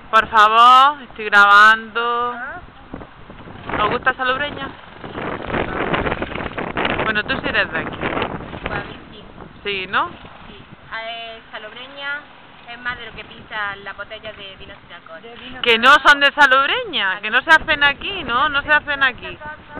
Por favor, estoy grabando. ¿Os gusta Salobreña? Bueno, tú sí eres de aquí. Pues a mí sí. Sí, ¿no? Sí. Salobreña es más de lo que pisan las botellas de vino sin alcohol. Que no son de Salobreña, que no se hacen aquí, ¿no? No se hacen aquí.